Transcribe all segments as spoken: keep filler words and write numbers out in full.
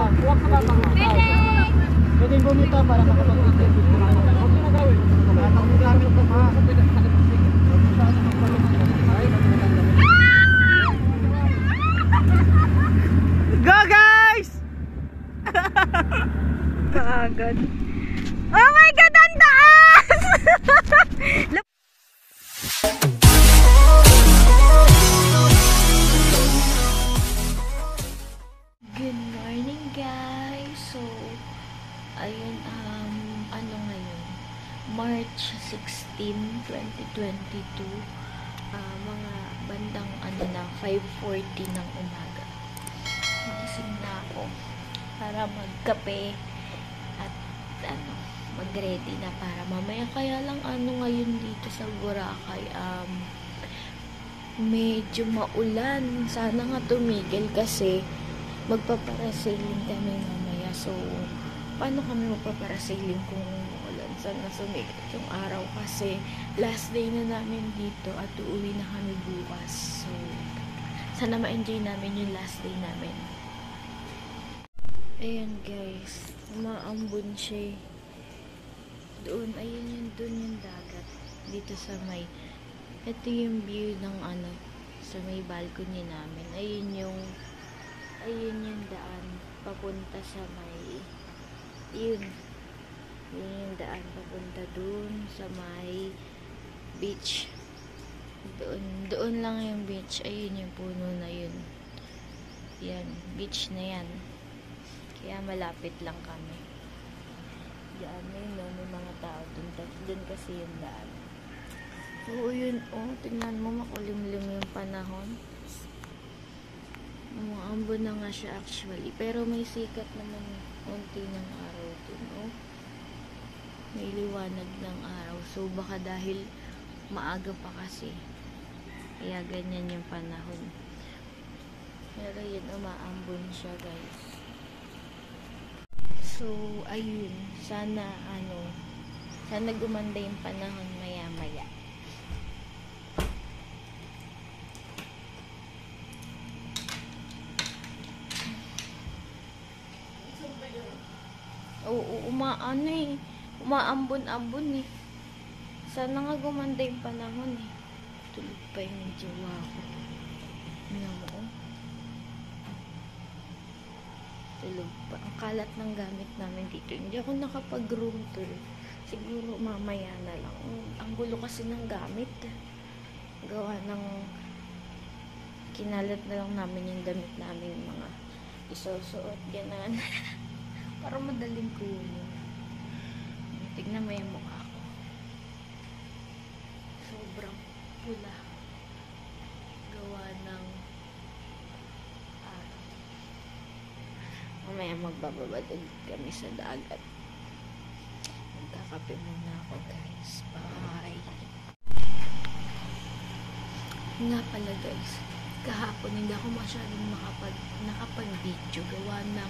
Huwag ka ba mga pwedeng bumita para makapag-itin. Huwag ka na gawin. Ang gamit ko pa. Go guys! Kaagad. Oh my God! Ang taas! Good morning guys! So, ayun, um, ano ngayon? March sixteenth, twenty twenty-two. Uh, mga bandang ano na, five forty ng umaga. Magising na ako para magkape at ano, mag-ready na para mamaya. Kaya lang ano ngayon dito sa Boracay, um, medyo maulan. Sana nga tumigil kasi magpaparasailing kami mamaya. So, paano kami magpaparasailing kung ulan? Sana sumigil yung araw kasi last day na namin dito at uuwi na kami bukas. So, sana ma-enjoy namin yung last day namin. Ayan guys, umaambon siya. Doon, ayun yun, doon yung dagat. Dito sa may, ito yung view ng ano, sa may balcony namin. Ayun yung, ayun yung daan, papunta sa may, yun, yun yung daan, papunta doon sa may beach. Doon, doon lang yung beach. Ayun yung puno na yun. Yan, beach na yan. Kaya malapit lang kami. Diyan, yun, no, may mga tao dun. Dun kasi yung daan. So, yun, oh, tingnan mo, makulimlim yung panahon. Umaambon na nga siya actually. Pero may sikat naman konti ng araw dun, oh. May liwanag ng araw. So, baka dahil maaga pa kasi. Kaya ganyan yung panahon. Pero yun, umaambon siya, guys. So, ayun. Sana, ano, sana gumanda yung panahon maya-maya. Oo, umaano eh. Umaambon-ambon eh. Sana nga gumanda yung panahon eh. Tulog pa yung jowa ko. Ano mo? Tulog pa. Ang kalat ng gamit namin dito. Hindi ako nakapag-room tour. Siguro mamaya na lang. Ang gulo kasi ng gamit. Gawa ng kinalat na lang namin yung damit namin, mga isusuot, ganan. Para madaling kulo. Tignan mo yung mukha ko. Sobrang pula. Gawa ng araw. Mamaya magbababad kami sa dagat. Magkakape muna ako guys. Bye! Nga pala guys, kahapon hindi ako masyadong makapag, nakapag-video. Gawa ng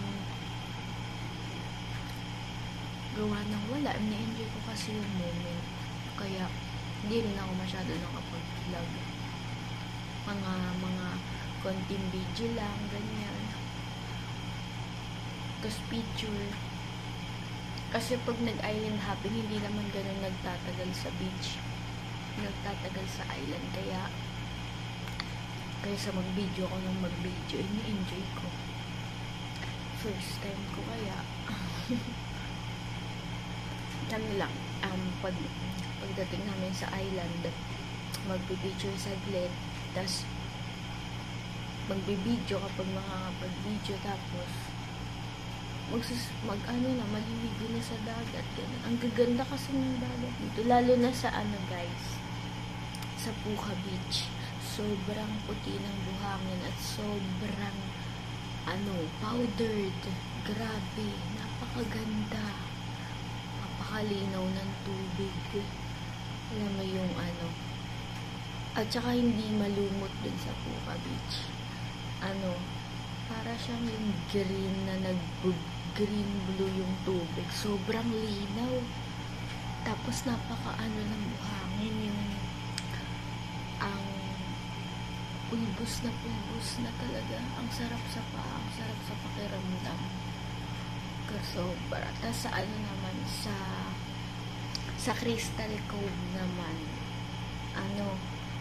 gawa ng wala. Na-enjoy ko kasi yung moment. Kaya hindi rin ako masyado nakapag-vlog. Mga, mga konting video lang, ganyan. Tapos picture. Kasi pag nag-island hopping, hindi naman ganun nagtatagal sa beach. Nagtatagal sa island. Kaya, kaya sa mag-video ako ng mag-video, ini-enjoy ko. First time ko kaya. Ano lang, um, pag, pagdating namin sa island, mag-picture saglit, tas mag-video kapag makakapag-video, tapos magsus, mag ano na, maliligo na sa dagat, ganun. Ang gaganda kasi ng dagat dito, lalo na sa ano guys, sa Puka Beach. Sobrang puti ng buhangin at sobrang ano, powdered. Grabe, napakaganda. Napakalinaw ng tubig. Alam mo yung ano. At saka hindi malumot dun sa Puka Beach. Ano, para siyang yung green na nag-green blue yung tubig. Sobrang linaw. Tapos napaka ano ng buhangin, yung ang pulbos na pulbos na talaga. Ang sarap sa paa, ang sarap sa pakiramdam. Sobra. Tapos sa ano naman, sa sa Crystal Cove naman, ano,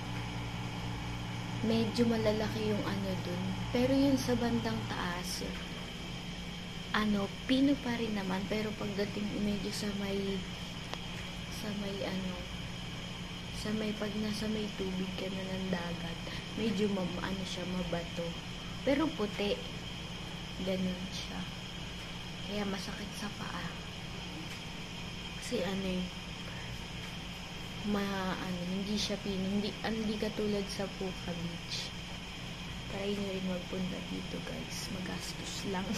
medyo malalaki yung ano dun. Pero yun sa bandang taas, ano, pino pa rin naman. Pero pagdating medyo sa may, sa may ano, sa may, pag nasa may tubig ka na ng dagat, medyo ma, ano siya, mabato. Pero puti. Ganun siya. Kaya masakit sa paa. Kasi ano eh, ma, ano, hindi siya pino, hindi, hindi katulad sa Puka Beach. Try nyo rin magpunta dito guys, magastos lang.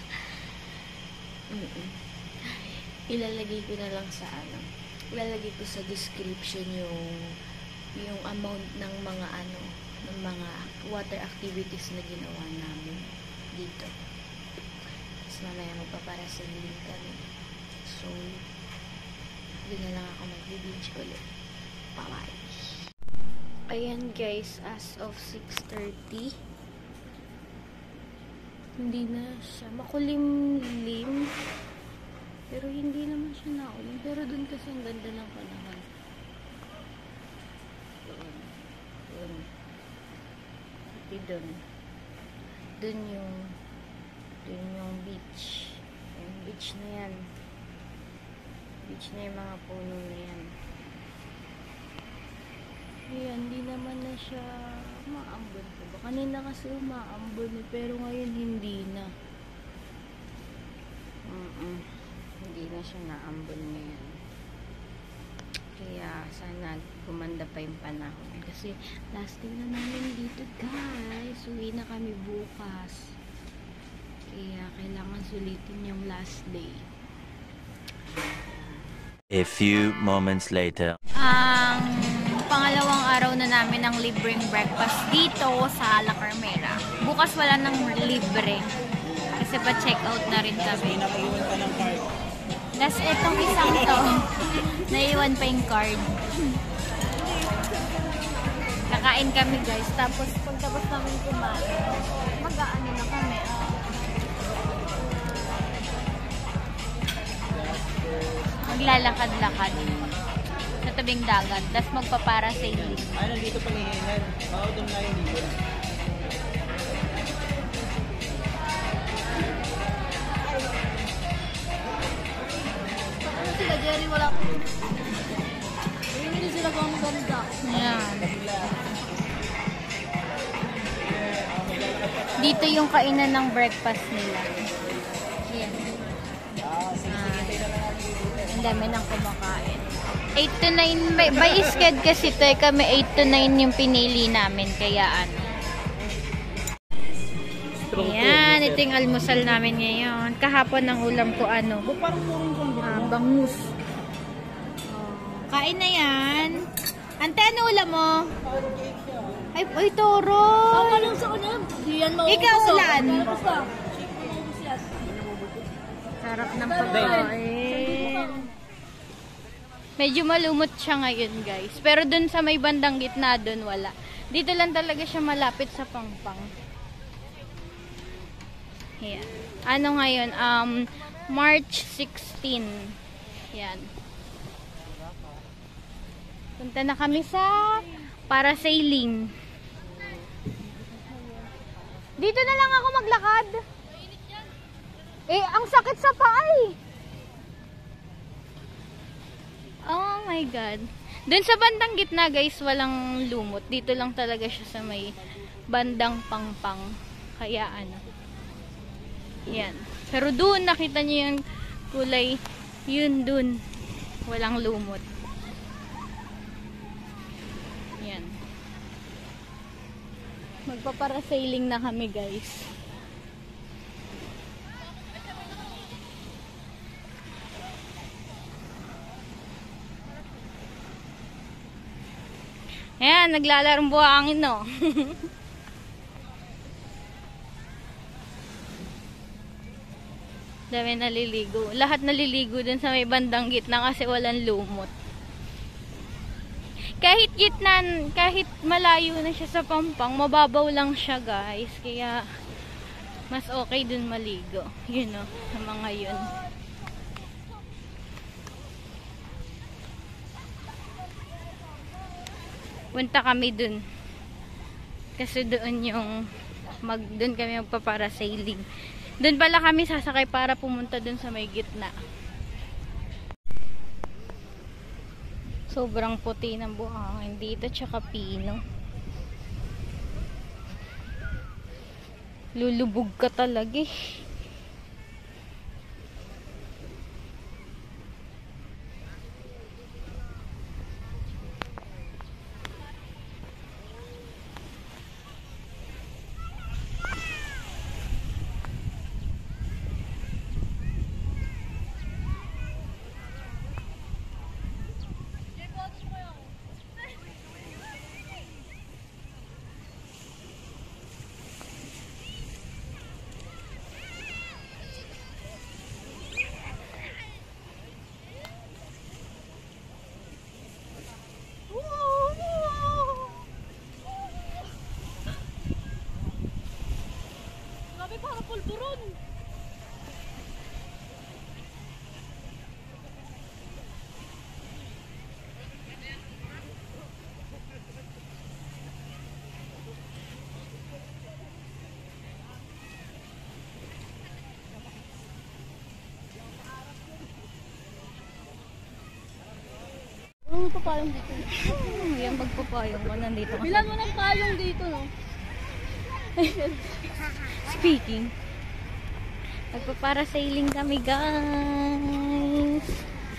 mm -mm. Ilalagay ko na lang sa ano, ilalagay ko sa description yung yung amount ng mga ano, ng mga water activities na ginawa namin dito. Tapos mamaya magpaparasailing kami. So, doon na lang ako mag-beach ulit. Bye-bye. Ayan guys, as of six thirty, hindi na siya makulimlim, pero hindi naman siya naulim. Pero dun kasi ang ganda ng panahon. Doon. Doon. Pati dun. Dun yung dun yung beach. Yung beach na yan. Beach na yung mga puno na yan. Ayan, di naman na siya maambon po ba? Kanina kasi umaambon eh, pero ngayon hindi na. Mm -mm. Hindi na siya naambon ngayon. Kaya sana gumanda pa yung panahon. Kasi last day na namin dito guys. Uwi na kami bukas. Kaya kailangan sulitin yung last day. A few moments later. Ang pangalawang araw na namin ng libreng breakfast dito sa La Carmera. Bukas wala nang libre. Kasi pa-check out na rin kami. Tapos itong isang to, naiwan pa yung card. Kakain kami guys. Tapos pagtapos namin kumain, mag-aano na kami. Uh, maglalakad-lakad sa tabing dagat, tapos magpaparasailing. Ay, nandito panihingan. Baka doon na yung libo. Ano sila, Jerry? Wala ko. Hindi sila kung ang ganda. Yan. Dito yung kainan ng breakfast nila. Yan. Ah, sige, sige. Tayo na lang ang libo. Ang dami ng kumakain. eight to nine, by, by sked kasi ito eh, kami eight to nine yung pinili namin, kaya ano. Ayan, ito yung almusal namin ngayon. Kahapon ang ulam ko ano, Parang purong kong ah, bangus. Kain na yan. Ante, ano ulam mo? Ay, ay toro. Tama lang sa kanya. Di yan maubos. Ikaw, ulan. Basta. Sarap ng pagkain. Medyo malumot siya ngayon guys. Pero dun sa may bandang gitna dun wala. Dito lang talaga siya malapit sa Pangpang. Yan. Ano ngayon? Um, March sixteen. Yan. Punta na kami sa parasailing. Dito na lang ako maglakad. Eh, ang sakit sa paa eh. Oh my God. Doon sa bandang gitna guys, walang lumot. Dito lang talaga siya sa may bandang Pangpang. Kaya ano. Yan. Pero doon, nakita niyo yung kulay. Yun doon. Walang lumot. Yan. Magpaparasailing na kami guys. Ayan, naglalarong buhangin, no? Dami naliligo. Lahat naliligo dun sa may bandang gitna kasi walang lumot. Kahit gitna, kahit malayo na siya sa Pampang, mababaw lang siya, guys. Kaya, mas okay dun maligo. Yun, no? Sa mga yun. punta kami dun. Kasi doon yung mag doon kami magpa-parasailing. Doon pala kami sasakay para pumunta doon sa may gitna. Sobrang puti ng buhangin dito, tsaka pino. Lulubog ka talaga eh. Ano pa payong dito? Hmm, yan magpapayong ko nandito. Bilan mo ng payong dito, no? Speaking. Magpaparasailing kami, guys.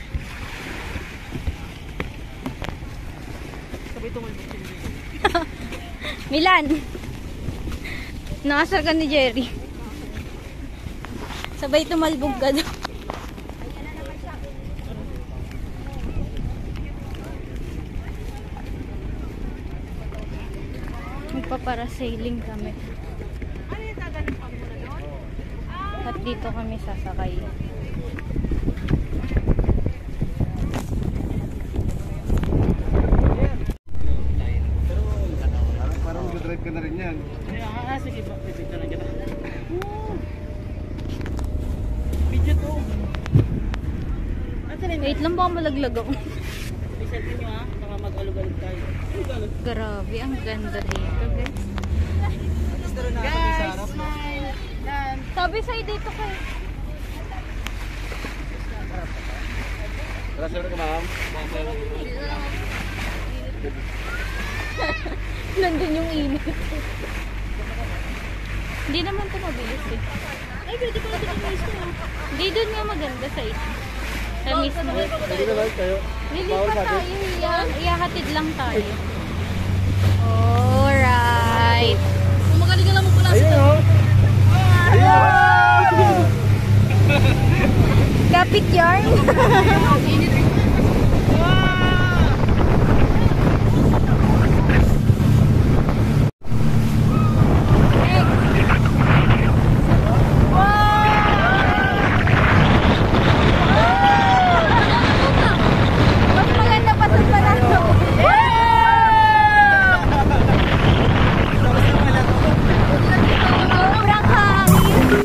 Sabay tumulbog sila dito. Milan. Nakasar ka ni Jerry. Sabay tumalbog ka daw. Magpaparasailing kami. At dito kami sasakay. Parang mag-drive ka na rin yan. Kaya nga, ah, sige, pipita na kita. Video to. Ate rin, Wait lang, baka malaglag ako. reset nyo ha, baka mag-alog-alog tayo. Grabe, ang ganda dito, guys. Guys, smile! Yan. Sabi sa'yo dito kayo. Tara, sir ka ma'am. Nandun yung init. Hindi naman ito mabilis eh. Ay, pwede pala dito mismo. Hindi doon nga maganda sa ito. Sa mismo. Sige na lang kayo. Lilipat tayo. Iya- Iyahatid lang tayo. Alright. Kung magaling ka lang mo pula Ayun o. Kapit yarn. Mas maganda pa sa panalo. Sobrang hangin.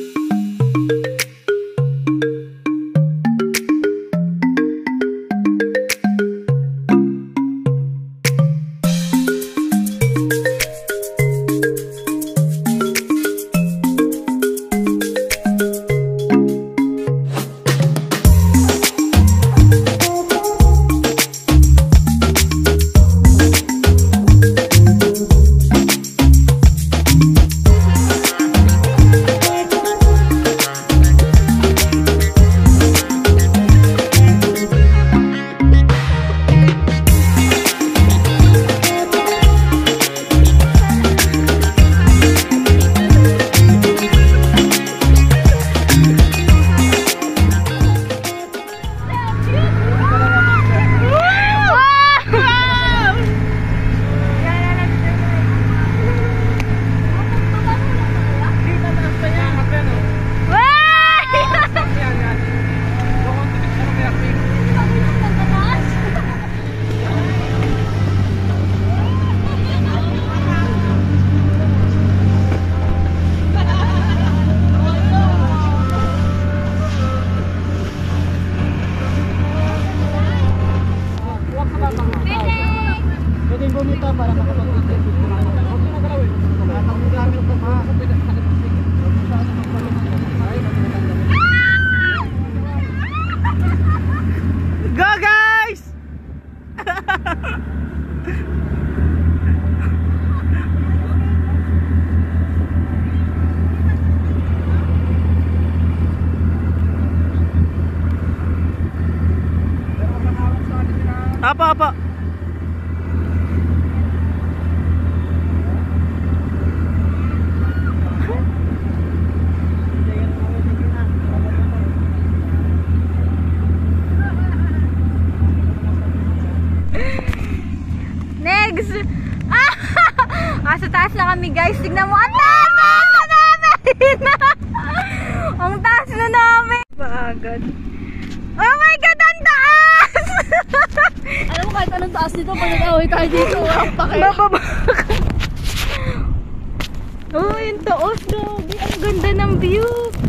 Apa, apa. Next! Ah! Ah, sa taas na kami guys. Tignan mo. Ang taas na namin! Ang taas na namin! Paagad. Oh my God! Ang taas! Alam mo kahit anong taas dito, pag nag-away tayo dito, walang pake. Bababa ka. Oh, yung taos. Grabe. Ang ganda ng view.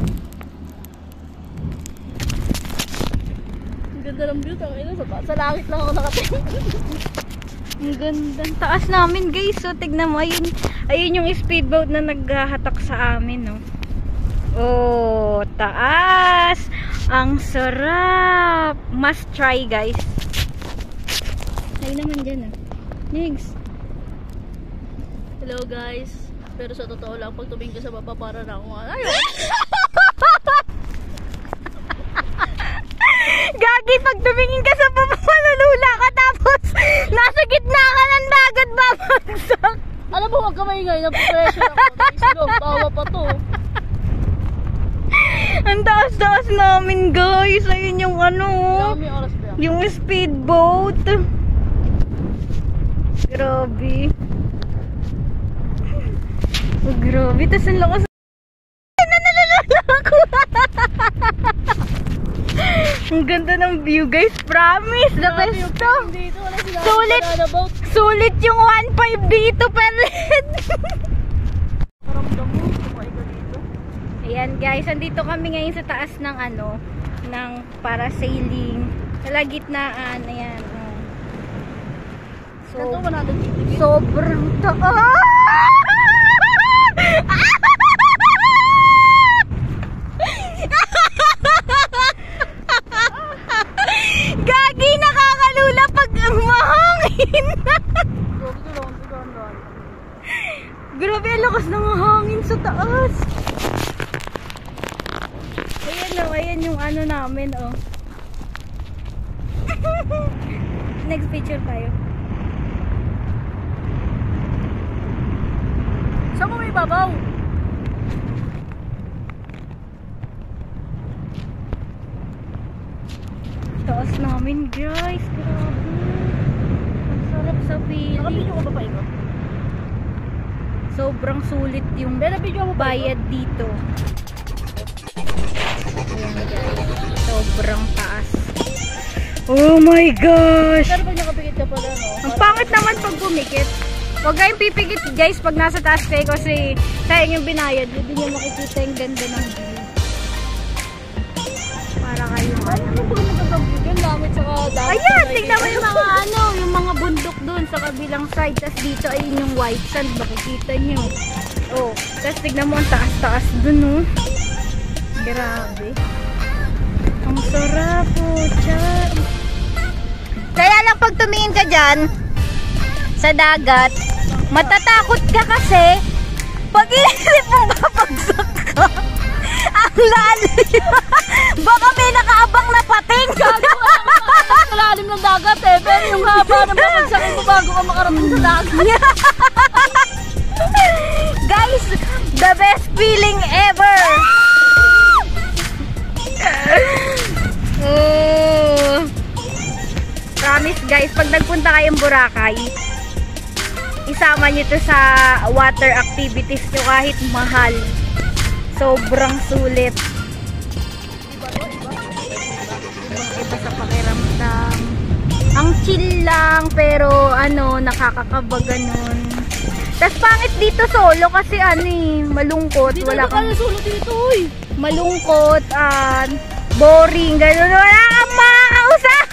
Ang ganda ng view, tangina, sa, sa langit lang ako nakatingin. Ang ganda. Ang taas namin guys. So, tignan mo. Ayun, ayun yung speedboat na naghahatak sa amin, no? Oh, taas. Ang sarap. Must try, guys. Ay naman dyan, ah. Next. Hello guys. Pero sa totoo lang, pag tumingin ka sa baba, para na akong ayaw. Gagi, pag tumingin ka sa baba, malulula ka. Tapos, nasa gitna ka ng dagat, babagsak. Alam mo, huwag ka maingay. Napapressure ako. Naisilo, tawa pa to. Ang taas-taas namin, guys. Ayun yung ano, Kailangan may oras ba? yung speedboat. Grabe. Oh, grabe. Tapos ang lakas. Nanalala ako. Ang ganda ng view, guys. Promise. The Grabe best yung to. feeling dito. Wala sinabi Sulit. na about. Sulit yung one point five dito, palit. Paramdam mo, kumain ka dito. Ayan, guys. Andito kami ngayon sa taas ng ano, ng parasailing. Kalagitnaan. Ayan. Oh. So, Ganito, one hundred fifty. sobrang taas! Gagi, nakakalula pag ang mahangin. Grabe ko lang, sigahan. Grabe, ang lakas ng hangin sa taas. Ayan o, ayan yung ano namin, oh. Next picture tayo. Saan mo may babaw? Taas namin, guys. Grabe. Ang sarap sa feeling. Nakabidyo ka ba pa ikaw? Sobrang sulit yung Bella, video mo ba bayad dito. Ayan, guys. Sobrang taas. Oh my gosh! Pero pag nakapikit ka pala, no? Ang pangit naman pag pumikit. Huwag kayong pipikit, guys, pag nasa taas kayo kasi sayang yung binayad. Hindi nyo makikita yung ganda ng view. Para kayo ano. Ano ba nagkakabig yan? Langit saka dagat. Ayan, tignan mo yung mga ano, yung mga bundok doon sa kabilang side. Tapos dito ayun yung white sand, makikita nyo. Oh, tapos tignan mo ang taas-taas doon, oh. Grabe. Ang sarap po, chan. Kaya lang pag tumingin ka dyan sa dagat, matatakot ka kasi pag inisip mong babagsak ka. Ang lalim. Baka may nakaabang na pating. Sa lalim ng dagat eh. Pero yung haba ng babagsakin mo bago ka makarating sa dagat. Guys, the best feeling ever. Oh. Promise guys, pag nagpunta kayong Boracay, isama nyo to sa water activities nyo kahit mahal. Sobrang sulit. Iba sa pakiramdam. Ang chill lang, pero ano, nakakakaba ganun. Tas pangit dito solo kasi ano eh, malungkot. Dito Wala na kang kaya sulo dito, uy. malungkot, ah, boring, ganun. Wala kang makakausap.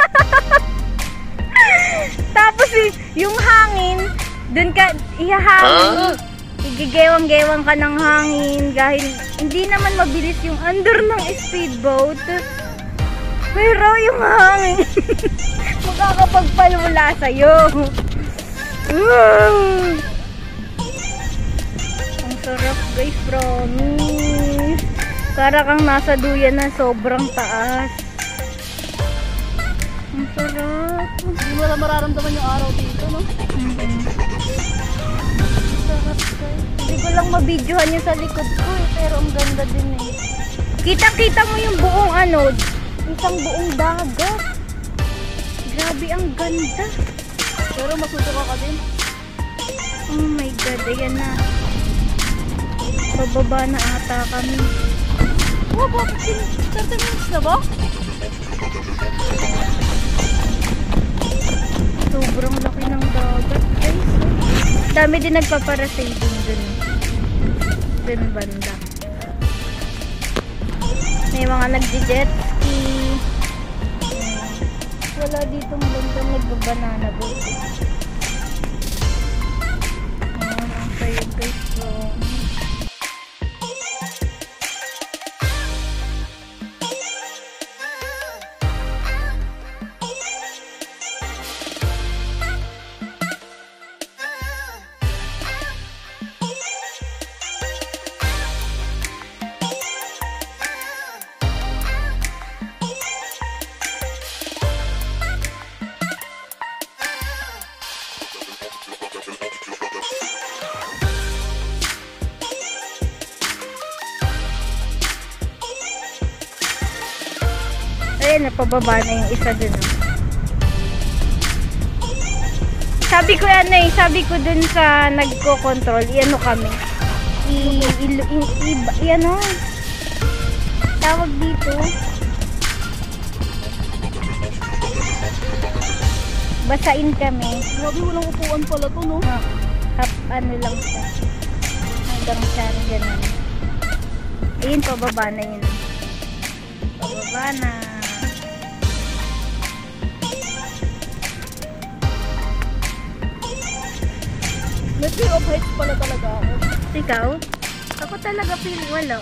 Tapos eh, yung hangin, dun ka, ihahangin. Igigewang-gewang ka ng hangin. Dahil hindi naman mabilis yung under ng speedboat. Pero yung hangin, magkakapagpalula sa'yo. Mm. Ang sarap guys, promise. Para kang nasa duyan na sobrang taas. Ang sarap. Hindi mo na mararamdaman yung araw dito, no? Mm-hmm. Sarap guys. Hindi ko lang mabidyohan yung sa likod ko eh, pero ang ganda din eh. Kita-kita mo yung buong ano, isang buong dagat. Grabe, ang ganda. Pero masusuka ka din. Oh my God, ayan na. Bababa na ata kami. Oh, bakit thirty minutes na ba? Sobrang laki ng dagat guys. Dami din nagpaparasailing dun. Dun banda. May mga nagdi-jet ski. Wala dito banda nagbabanana boat. Ayan, ang sayo guys. So, ayan, napababa na yung isa dun. Oh. Sabi ko ano eh, sabi ko dun sa nagko-control, i-ano kami. I, i, i, i, i ano, tawag dito. Basain kami. Grabe, walang upuan pala to, no? No, hap, ano lang siya. Hanggang siya, ganun. Ayun, pababa na yun. Pababa na. May fear of heights pala talaga ako. Ikaw? Ako talaga feel wala.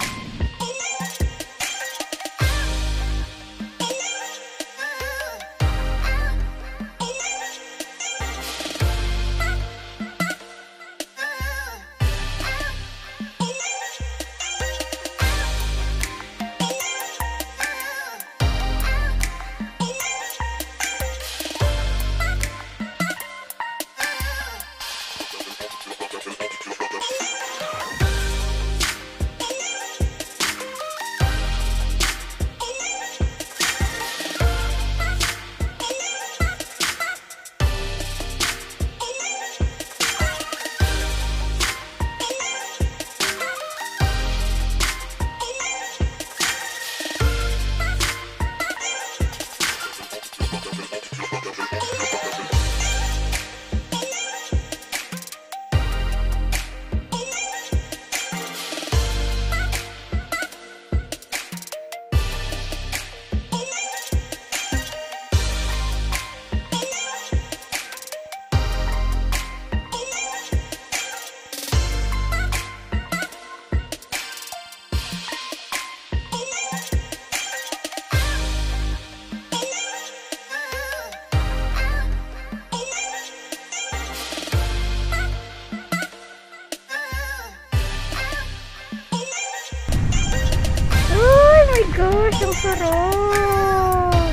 Gosh, ang sarap!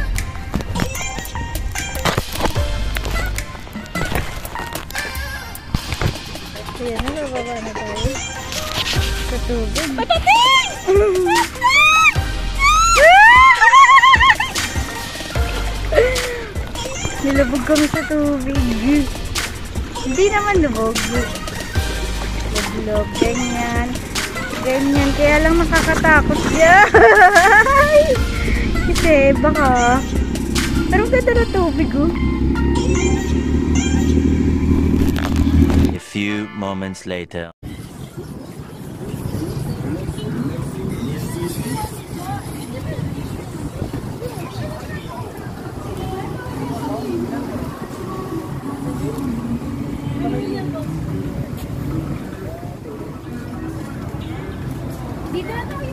Ayan na, bababa na tayo sa tubig. Patating! Nilabog kami sa tubig. Hindi naman lubog. Lubog, ganyan. Ganyan, kaya lang nakakatakot siya. Kasi baka, pero ganda na tubig oh. A few moments later. Dito na tayo.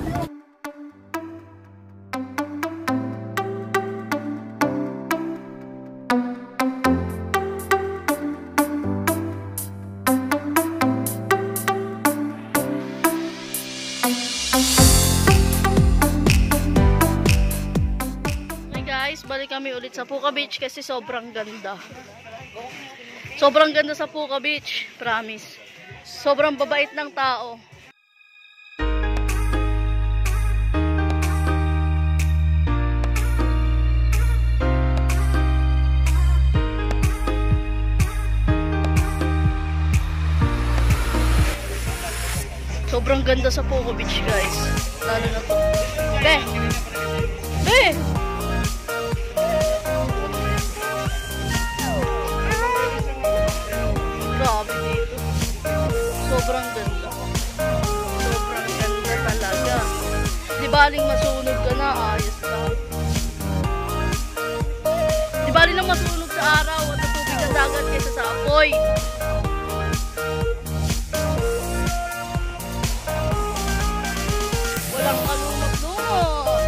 kami ulit sa Puka Beach kasi sobrang ganda. Sobrang ganda sa Puka Beach, promise. Sobrang babait ng tao. Sobrang ganda sa Puka Beach, guys. Lalo na to. Be! Be! Grabe dito. Sobrang ganda. Sobrang ganda talaga. Di baling masunog ka na, ayos lang. Di baling lang masunog sa araw at sa tubig ng dagat kaysa sa apoy. Walang kalumot-lumot.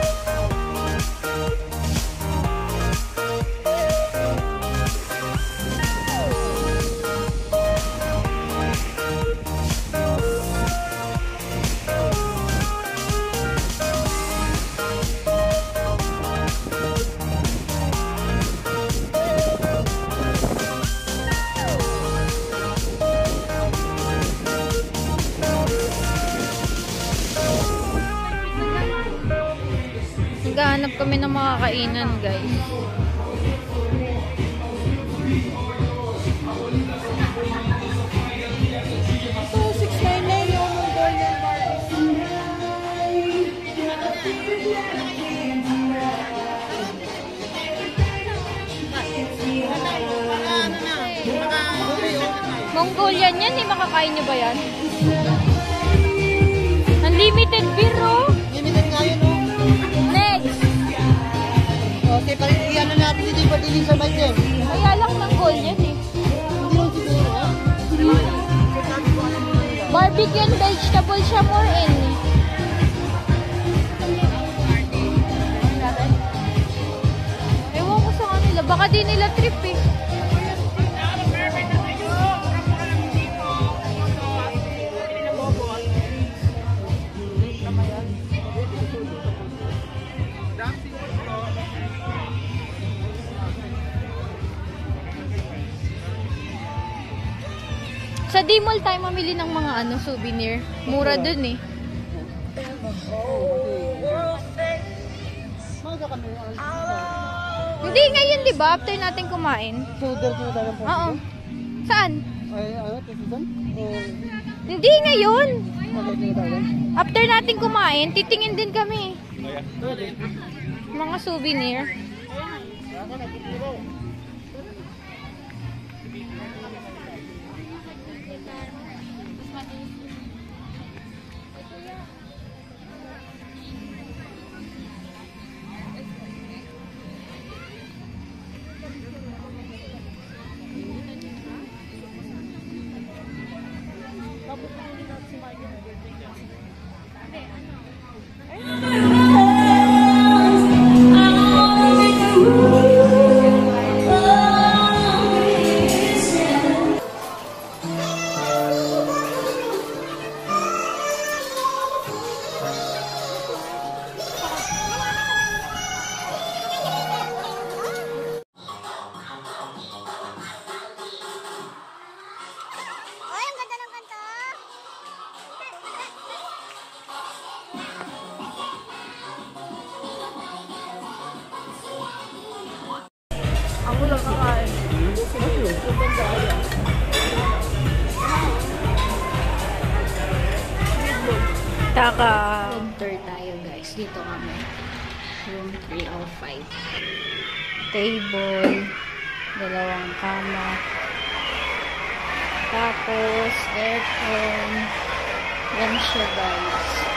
Naghahanap kami ng mga kainan, guys. Ito, six ninety-nine yung Golden Market. Mongolian yan, eh. Makakain nyo ba yan? Unlimited beer, oh. Limited nga yun, oh. Next! Okay, pa rin, iyan na natin dito yung padiling sa mic yan. Kaya lang Mongolian, eh. Hindi lang siguro, ha? Barbecue and vegetable siya, more in. Ewan ko sa kanila. Baka di nila trip, eh. Sa D-Mall tayo mamili ng mga ano souvenir. Mura dun eh. Maga kami. Hindi ngayon, di ba? After natin kumain. Suder ko na tayo ng po. Oo. Saan? Ay, ano, titisan? O, Hindi ngayon. okay, tingin tayo. After natin kumain, titingin din kami. Mga souvenir. Ako lang kakain. Taka. Room tour tayo, guys. Dito kami. Room three oh five. Table. Dalawang kama. Tapos, aircon. Yan siya, guys.